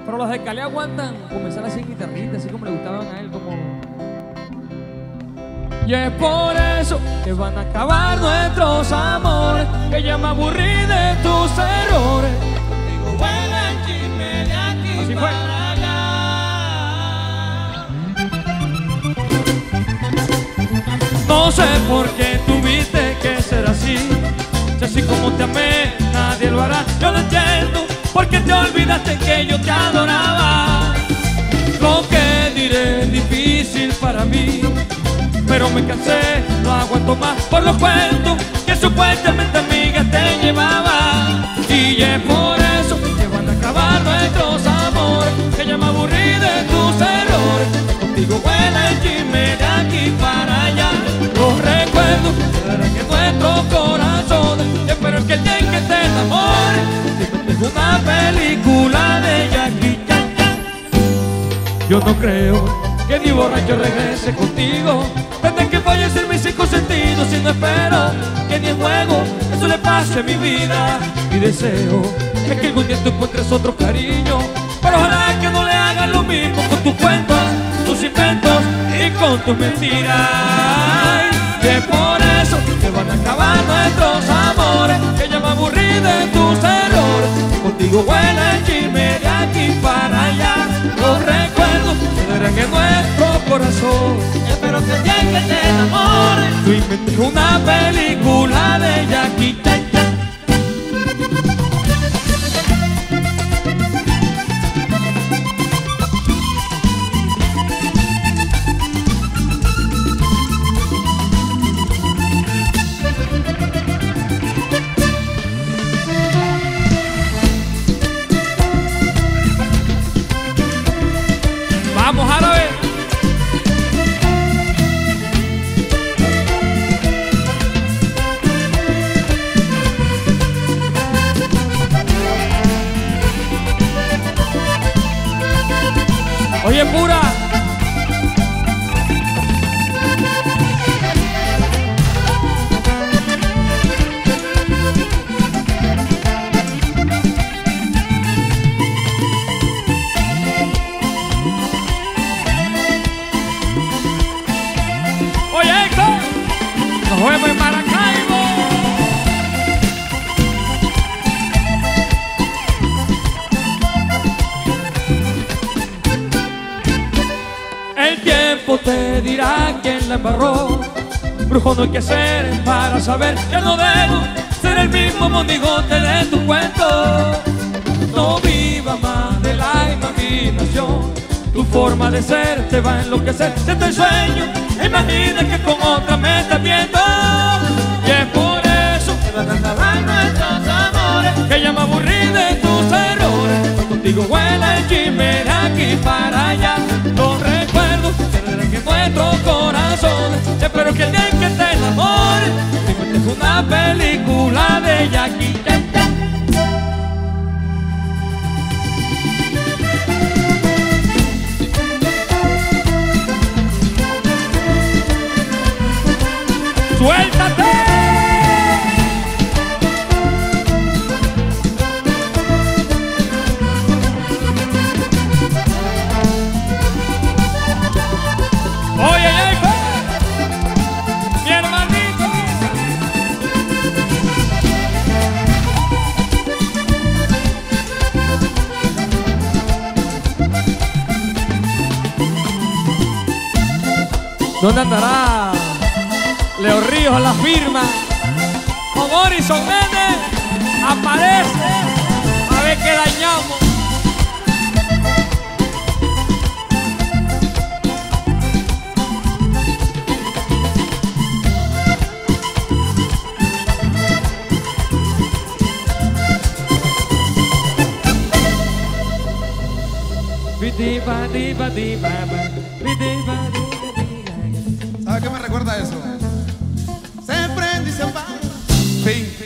Pero los de Cali aguantan comenzar así en guitarrita, así como le gustaban a él, como... Y es por eso que van a acabar nuestros amores, que ya me aburrí de tus errores. Contigo vuela el chisme de aquí así para allá. No sé por qué tuviste que ser así, si así como te amé nadie lo hará. Yo no entiendo por qué te olvidaste que yo te adoraba. Lo que diré es difícil para mí, pero me cansé, no aguanto más por los cuentos que supuestamente amigas te llevaba. Y es por eso que van a acabar nuestros amores, que ya me aburrí de tus errores. Contigo vuela el chisme de aquí para allá. Los recuerdos quedarán en nuestros corazones. Y espero que el día en que te enamores siempre tengo una película de Jackie Chan. Yo no creo que ni borracho regrese contigo, desde que fallecen mis 5 sentidos. Y no espero que ni en juego eso le pase a mi vida. Mi deseo es que algún día tú encuentres otro cariño, pero ojalá que no le hagas lo mismo con tus cuentos, tus inventos y con tus mentiras. Y es por eso que van a acabar nuestros amores, que ya me aburrí de tus errores. Contigo vuela el chisme de aquí para allá. Los recuerdos quedarán en nuestro corazón. Espero que el día en que te enamores tú inventes una película de Jackie Chan. Vamos a ver. Oye, pura. Nos vemos en Maracaibo. El tiempo te dirá quién la embarró. Brujo no hay que ser para saber que no debo ser el mismo monigote de tu cuento. No viva más de la imaginación, tu forma de ser te va a enloquecer. Siente el sueño, imagina que con otra me estás viendo. Y es por eso que van a acabar nuestros amores, que ya me aburrí de tus errores. Contigo vuela el chisme de aquí para allá. Los recuerdos quedarán en nuestros corazones. Espero que el día en que te enamores te inventes una película de Jackie Chan. ¡Suéltate! Oye, mi hermanito. ¿Dónde andará Leo Ríos, la firma? Con Morrison Méndez aparece, a ver qué dañamos. ¿Sabe qué me recuerda eso? Se prende y se apaga. Fin.